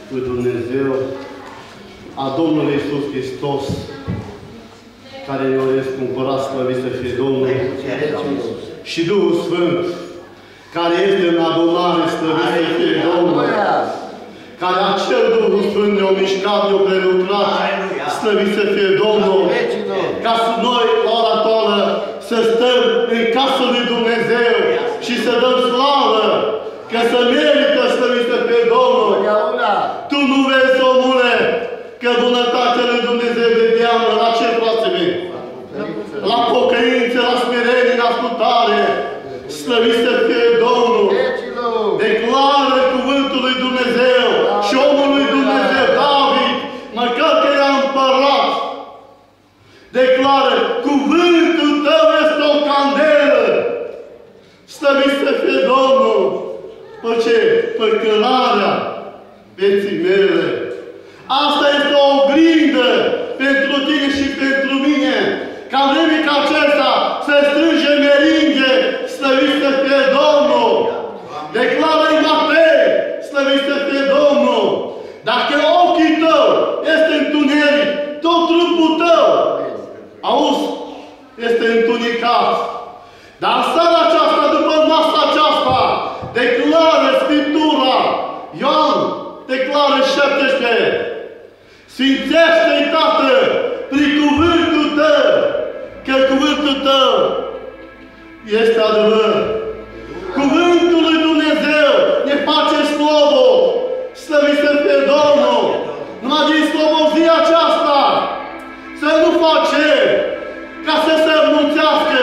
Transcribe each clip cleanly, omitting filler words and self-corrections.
lui Dumnezeu, a Domnului Iisus Hristos, care ne-a răscumpărat, slăvit să fie Domnul, și Duhul Sfânt, care este în adunare, slăvit să fie Domnul, care acel Duhul Sfânt ne-a mișcat, ne-a prelucrat, slăvit să fie Domnul, ca să noi, la ora actuală, să stăm în casa lui Dumnezeu și să dăm slavă, că să merită, slăvit să fie Domnul. Tu nu vezi, omule, că bunătatea lui Dumnezeu vedeamă la ce, frații mei? La pocăință, la smerenie, la ascultare, slăvit să fie Domnul. Declară cuvântul lui Dumnezeu și omul lui Dumnezeu, David, măcar că era împărat, declară, cuvântul tău este o candelă. Slăvit să fie Domnul. Pe ce? Pe cărarea vieții mele. Asta este o oglindă pentru tine și pentru mine. Ca vreme ca acesta să strânge meringhe, slăvit să fie Domnul. Declară-i Matei, slăvit să fie Domnul. Dacă ochii tău este întuneric, tot trupul tău, auzi, este întunecat. Dar seara aceasta, după masa aceasta, declară Scriptura, Ioan, declară 17, sfințește-i, Tată, prin cuvântul tău, că cuvântul tău este adevăr. Cuvântul lui Dumnezeu ne face slobod, slăvit să fie Domnul. Numai din slobozia aceasta să nu face ca să se înmulțească.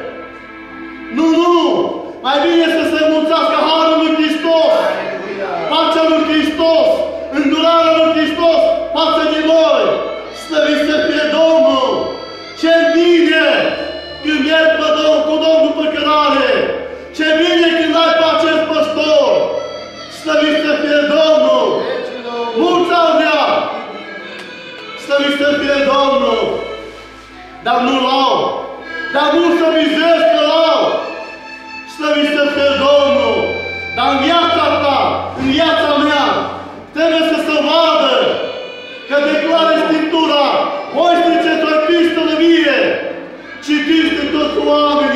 Nu, nu! Mai bine să se înmulțească harul lui Hristos, pacea lui Hristos, îndurarea lui Hristos față de noi. Slăvit să fie Domnul! Ce bine când mergi cu Domnul pe cărare! Ce bine când ai pe acest păstor! Slăvit să fie Domnul! Mulți au vrea! Slăvit să fie Domnul! Dar nu l-au! Dar nu să vizezi că l-au! Slăvit să fie Domnul! Dar în viața ta, în viața mea, trebuie să se vadă că declară Scriptura, voi striceți o epistolă mie, citiți de toți oamenii